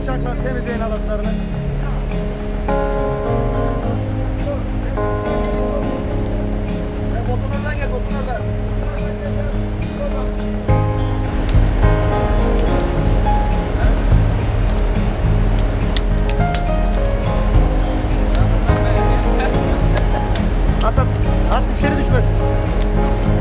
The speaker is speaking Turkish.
bıçakla temizleyin halatlarını. Botun oradan gel, botun oradan. At at. At içeri düşmesin.